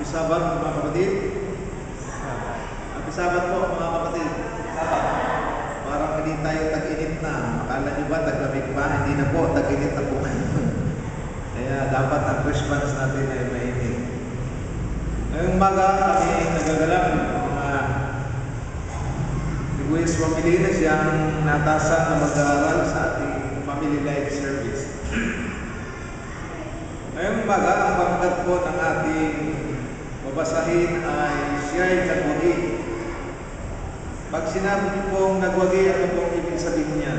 Sabat mga kapatid. Happy Sabat po mga kapatid. Sabat. Parang hindi tayo tag-init na. Akala nyo ba taglamig pa? Hindi na po, tag-init na po. Kaya dapat ang response natin ay mainit. Ngayong umaga kami nagagalang mga Liguis family na siyang natasan na mag-aaral sa ating family life service. Ngayong umaga ang pangkat po ng ating babasahin ay siya'y nagwagi. Pag sinabi niyo pong nagwagi, ano pong ibig sabihin niyan?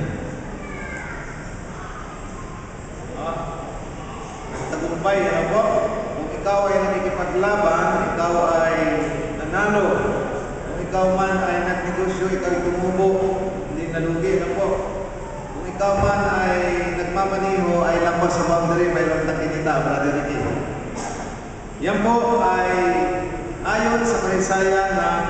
Nagtagumpay, ano po? Kung ikaw ay nakikipaglaban, ikaw ay nanalo. Kung ikaw man ay nagnegosyo, ikaw ay tumubo, hindi nalugi, ano po? Kung ikaw man ay nagmamaniho, ay lampas sa boundary, mayroong nakinita, Brother Ricky. Yan po ay ayon sa kasaysayan ng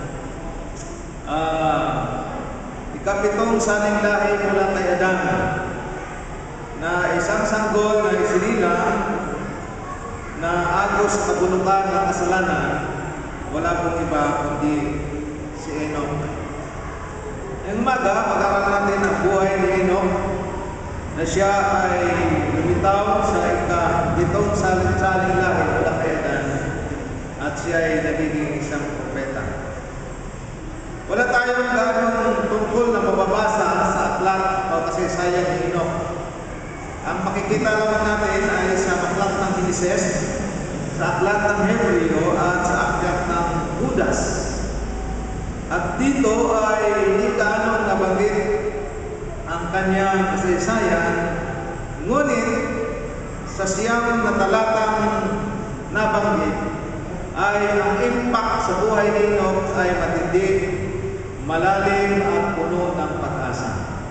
ikapitong saning lahi mula kay Adan na isang sanggol na isinilang na agos sa kabulukan ng kasalanan, wala pong iba kundi si Enoch. Ngayong umaga, pag-aralan natin ang buhay ni Enoch na siya ay lumitaw sa ikapitong saling lahi mula kay Adan at siya ay nagiging isang propeta. Wala tayong ganong tungkol na mababasa sa aklat o kasaysayan ni Enoch. Ang makikita naman natin ay sa aklat ng Genesis, sa aklat ng Hebreo at sa aklat ng Judas. At dito ay hindi gaano nabanggit ang kanyang kasaysayan, ngunit sa siyang na talatang nabanggit ay ang impact sa buhay ni Enoch ay matindi, malalim at puno ng pag-asa.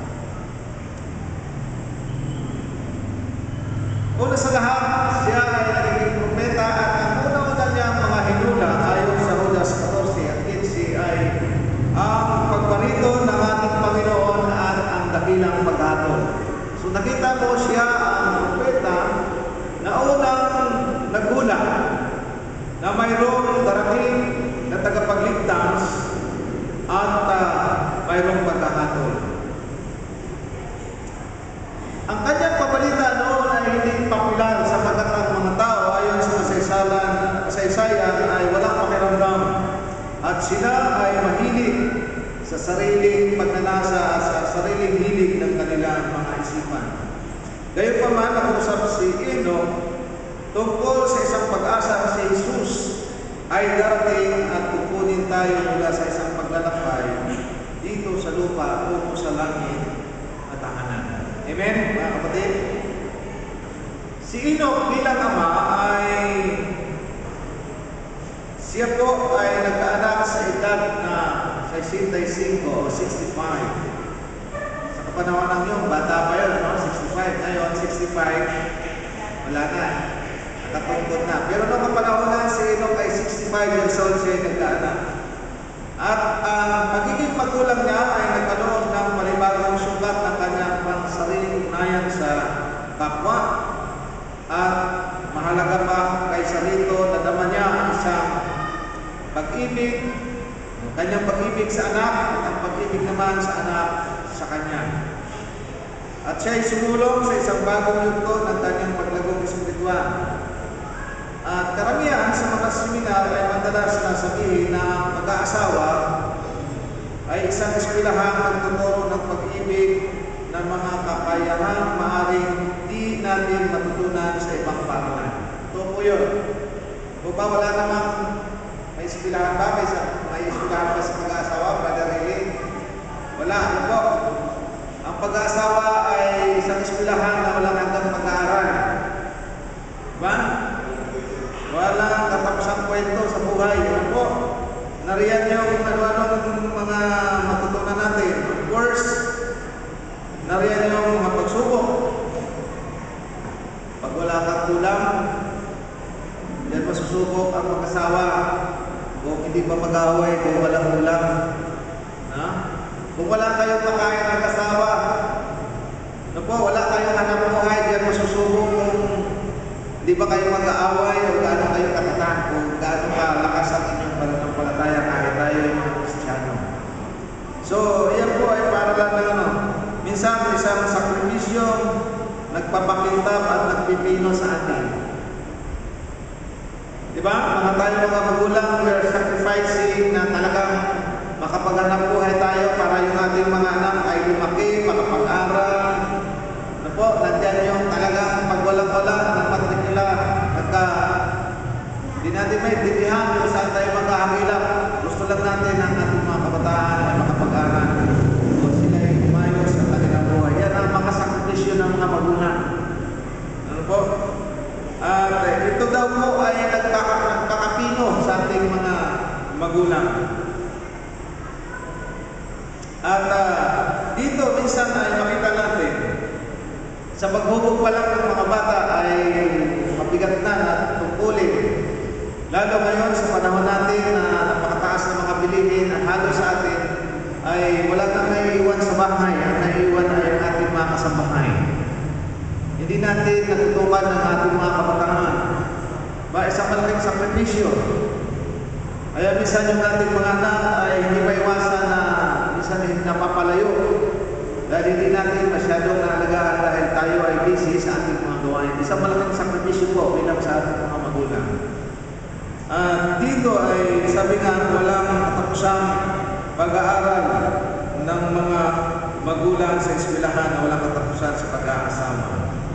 Una sa lahat, siya ay naging propeta at ang una-una niyang mga hinula ayon sa Judas 14 at 15 ay ang pagparito ng ating Panginoon at ang dakilang paghatol. So nakita mo siya ang propeta na unang nagula na mayroong darating na tagapagligtas at mayroong paghahatol. Ang kanyang pabalita noon ay hindi popular sapagkat ang mga tao ayon sa kasaysayan ay walang pakiramdam at sila ay mahilig sa sariling pagnanasa at sa sariling hilig ng kanilang mga isipan. Gayunpaman, nag-usap si Enoch tungkol sa isang pag-asa si Jesus ay darating at kukunin tayo mula sa isang paglalakbay dito sa lupa o sa langit at tahanan. Amen, mga kapatid? Si Enoch bilang ama ay siya po ay nagkaanak sa edad na 65 o 65. Sa kapanahonan niyo, bata pa yun, no? 65. Ngayon, 65, wala na. Nakatungkod na. Pero nung kapanahonan si Enoch ay 65 years old siya ay nagkaanak. At magiging magulang niya ay nagkaroon ng malibagong sugat ng kanyang pangsariling ugnayan sa kapwa. At mahalaga pa kaysa rito, nadama niya ang isang pag-ibig, ang kanyang pag-ibig sa anak at ang pag-ibig naman sa anak sa kanya. At siya ay sumulong sa isang bagong yugto ng kanyang paglagong espiritual. At karamihan sa mga seminar ay madalas nasabihin na ang mag-aasawa ay isang eskwelahan nagtuturo ng pag-ibig ng mga kakayahan maaaring di natin matutunan sa ibang paaralan. Ito po yun. O ba wala namang may eskwelahan ba? May eskwelahan ba sa mag-aasawa? Brother Riley? Wala. Ano po? Ang pag-aasawa ay isang eskwelahan na walang hanggang pag-aaral. Diba? Walang katapusang kwento sa buhay. Ano po? Nariyan yung ano-ano mga matutunan natin. Of course, nariyan yung mga pagsubok. Pag wala kang kulang, yan masusubok ang mag-asawa. Kung hindi pa mag-away, kung walang ulam. Ha? Kung wala kayong makain ng kasawa, ano po, wala kayong hanap buhay, yan masusubok kung hindi ba kayo mag-aaway o gaano kayo katatan, kung gaano magpalakas ang inyong pananampalataya kahit tayo ay mga Kristiyano. So, yan po ay para lang ng ano, minsan isang sakripisyo nagpapakintab at nagpipino sa atin. Diba? Mga tayo mga magulang, we are sacrificing na talagang makapaghanap buhay tayo para yung ating mga anak ay lumaki, makapag-aral. Ano po, nandyan yung talagang pagwalang-wala ng matrikula. Pagka hindi natin may titihan kung saan tayo mag-ahagilap. Gusto lang natin ang ating mga kabataan ay makapag-aral. Kung sila ay umayos sa kanilang buhay. Yan ang mga sakripisyo ng mga magulang. Ano po? At ito daw po ay nagkakapino sa ating mga magulang. At dito minsan ay makita natin sa paghubog pa lang ng mga bata ay mabigat na at tungkulin. Lalo ngayon sa panahon natin na napakataas ng mga bilihin at halos sa atin ay wala nang naiiwan sa bahay. Ang naiiwan ay ang ating mga kasambahay. Hindi natin natutukan ng ating mga kabataan. Ba, isang malaking sakripisyo. Kaya minsan yung ating mga anak ay hindi maiwasan na minsan napapalayo. Dahil hindi natin masyadong naalagaan dahil tayo ay busy sa ating mga gawain. Isang malaking sakripisyo po bilang sa ating mga magulang. Dito ay sabi nga walang katapusang pag-aaral ng mga magulang sa eskwelahan na walang katapusan sa pag-aasama.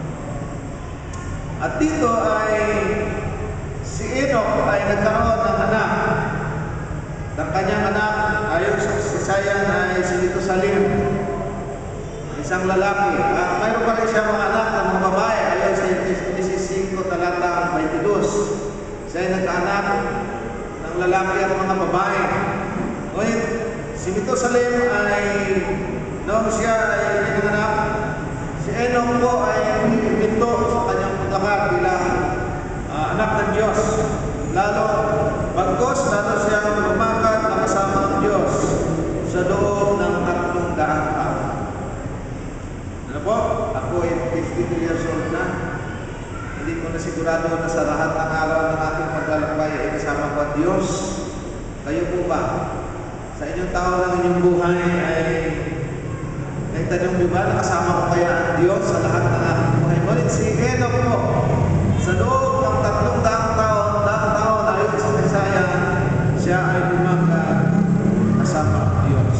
At dito ay si Enoch ay nagkaroon ng anak. Ang kanyang anak ayon sa Sisayan ay si Metusalim, isang lalaki. At mayroon pa rin siya mga anak ng mga babae ayon sa 15 talatang 22. Siya ay nagkaanak ng lalaki at mga babae. Ngunit si Metusalim ay noong siya ay pinanganak, si Enoch po ay pinto sa kanyang pagkakar bilang anak ng Diyos. Lalo siyang lumakad na kasama ng Diyos sa loob ng 300 taon. Ano po? Ako ay 52 years old na. Hindi ko na sigurado na sa lahat ng araw ng ating paglalakbay ay kasama ko ang Diyos. Kayo po ba? Sa inyong tao ng inyong buhay ay nagtanong niyo ba na kasama ko kaya ang Diyos sa lahat ng ating buhay? Ngunit si Enoch po, sa loob ng 300 taon ayon sa Isaiah, siya ay lumakad kasama ang Diyos.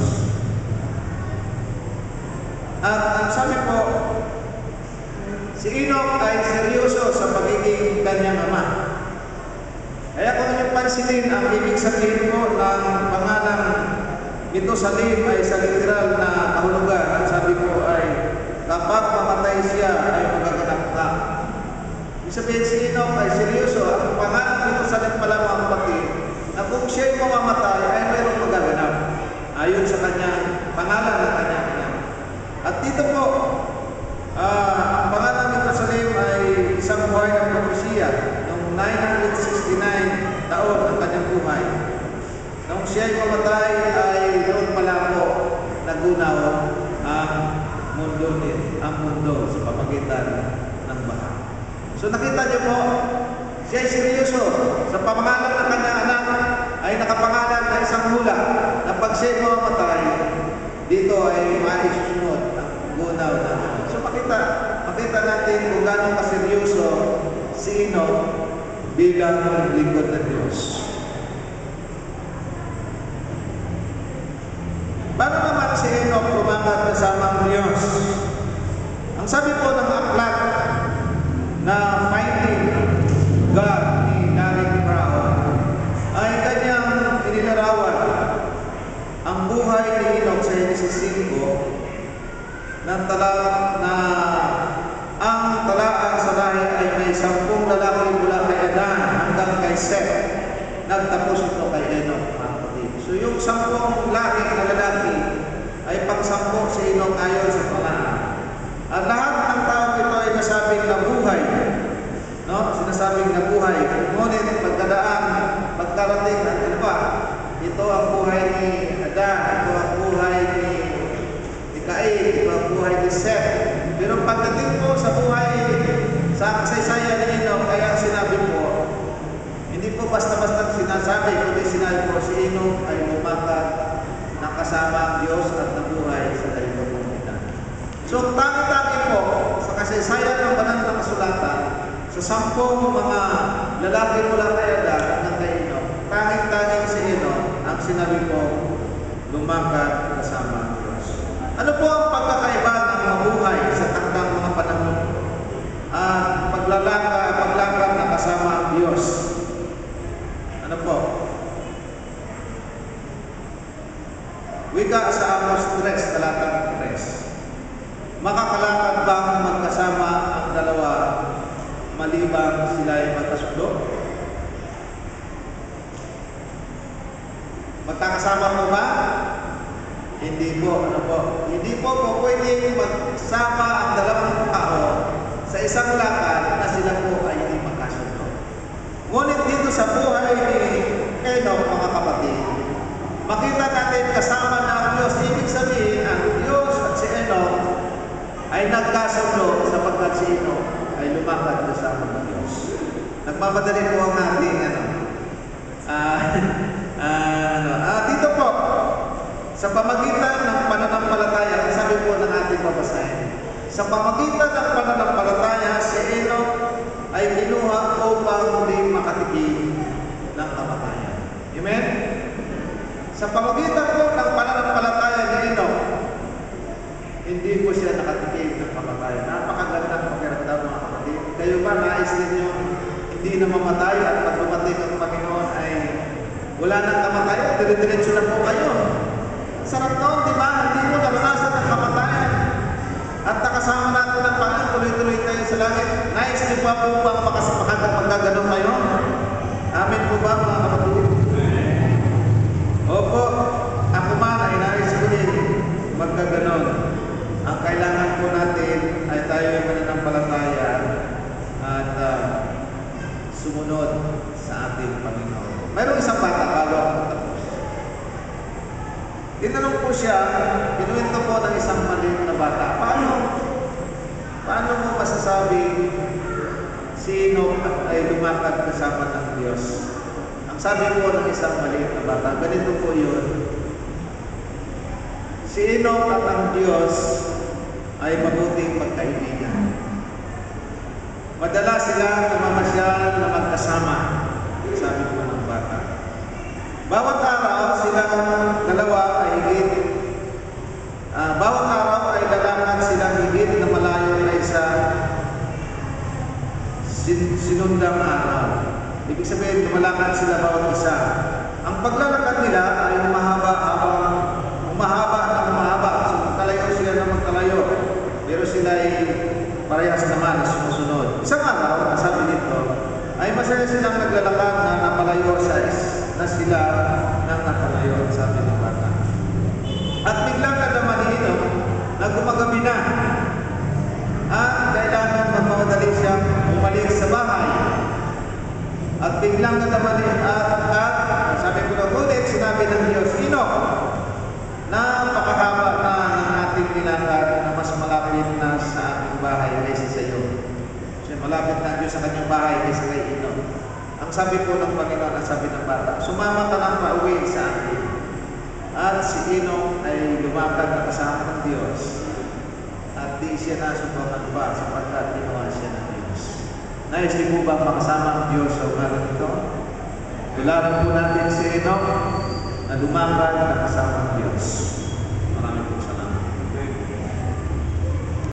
At ang sabi po, si Enoch ay seryoso sa pagiging kanyang ama. Kaya kung inyong pansinin, ang ibig sabihin po ng pangalang Metusalim ay sa literal na kahulugan. At sabi ko ay kapag mamatay siya ay magaganap ka. Ibig sabihin si Enoch ay seryoso. Ang pangalang Metusalim pala mga kapatid, na kung siya'y mamamatay ay mayroong magaganap ayon sa kanyang pangalan ng kanyang anak. At dito po, ang pangalan ng Metusalim ay isang buhay ng propesiya. Noong 969 taon ang kanyang buhay. Nung siya'y mamatay ay doon pala po nagunaw ang mundo sa pamagitan ng baha. So nakita niyo po, siya'y seryoso. Sa pamangalan ng kanyang anak ay nakapangalan na isang hula na pag siya'y mamatay, dito ay maisusunod ang gunaw na. So makita natin kung gano'ng kaseryoso si Enoch bilang lingkod ng Diyos. Paano naman si Enoch lumakad kasama ang Diyos? Ang sabi po ng aklat na Finding God ni Darren Brown ay kanyang inilarawan ang buhay ni Enoch sa Genesis 5 na ang talaan sa lahi ay may 10 lalaki mula kay Adan hanggang kay Seth. Nagtapos ito kay Enoch. So yung 10 lahi na lalaki ay pang-10 si Enoch ayon sa pangalan. At lahat ng tao ito ay nasabing nabuhay. No? Sinasabing nabuhay. Ngunit pagkarating at ano ba? Ito ang buhay ni Adan, ito ang buhay ni Cain, ito ang buhay ni Seth. Pero pagdating po sa buhay sa kasaysayan ni Enoch, kaya sinabi po, hindi po basta-basta sinasabi kasaysayan ng banal na kasulatan, sa 10 mga lalaki mula kay Adan hanggang kay Enoch, tanging-tanging si Enoch ang sinabi ko, lumakad kasama ang Diyos. Ano po ang pagkakaiba ng mabuhay sa takdang mga panahon at paglakad na kasama ang Diyos? Ano po? Wika sa Amos 3, talatang 3. Makakalakad bang magkasama ang dalawa malibang sila ay magkasundo? Magkakasama po ba? Hindi po. Ano po? Hindi po pwedeng magsama ang dalawang tao sa isang lakad na sila po ay hindi magkasundo. Ngunit dito sa buhay ni Enoch, mga kapatid, makita natin kasama na ang Diyos. Ibig sabihin, ang Diyos at si Enoch ay nagkasundo sapagkat si Enoch ay lumakad kasama ng Diyos. Nagmamadali po ang ating dito po, sa pamagitan ng pananampalataya, sabi po ng ating babasahin, sa pamagitan ng pananampalataya, si Enoch ay kinuha upang muling makatikim ng kamatayan. Amen? Sa pamagitan po ng pananampalataya ni Enoch, hindi po siya nakatikim ng kamatayan. Napakagandang pakiramdam, mga kapatid. Kayo ba, nais ninyo hindi na mamatay at pag mamatay ng Panginoon ay wala nang kamatayan, dire-diretso na po kayo. Sarap noon, di ba? Hindi mo naranasan ang kamatayan. At nakasama natin ang Panginoon, tuloy-tuloy tayo sa langit. Nais niyo pa po bang magkaganon kayo? Amen po ba, mga kapatid? Opo, ako man ay nais ko din magkaganon. Ang kailangan po natin ay tayo ay mananampalataya at sumunod sa ating Panginoon. Mayroong isang bata, bago ako tapos. Tinanong po siya, pinuwento po ng isang maliit na bata, paano mo masasabi si Enoch ay lumakad kasama ng Diyos? Ang sabi po ng isang maliit na bata, ganito po yun. Si Enoch at ang Diyos ay mabuting magkaibigan. Madalas sila namamasyal na magkasama, sabi po ng bata. Bawat araw sila dalawa ay bawat araw ay lalakad sila higit na malayo kaysa sinundang araw. Ibig sabihin, lumalakad sila bawat isa. Ang paglalakad nila ay umahaba. So, magkalayo sila na magkalayo. Pero sila ay parehas naman na sumusunod. Isang araw, sabi dito, ay masaya silang naglalakad na napalayo na sila nang napalayo, sabi ng bata. At biglang nalaman ni Enoch na gumagabi na at kailangan magmamadali siyang bumalik sa bahay. At biglang nalaman ni sabi ko na ulit, sinabi ng Diyos, Enoch, napakahaba na ng ating nilakad na mas malapit na sa ating bahay kaysa sa iyo. So, malapit na Diyos sa kanyang bahay kaysa kay Enoch. Ang sabi po ng Panginoon, ang sabi ng bata, sumama ka lang pauwi sa akin. At si Enoch ay lumakad na kasama ng Diyos. At di siya nasubukan pa sapagkat ginawa siya ng Diyos. Nais niyo po ba makasama ang Diyos sa umagang ito? Tularan po natin si Enoch na lumakad na kasama ng Diyos.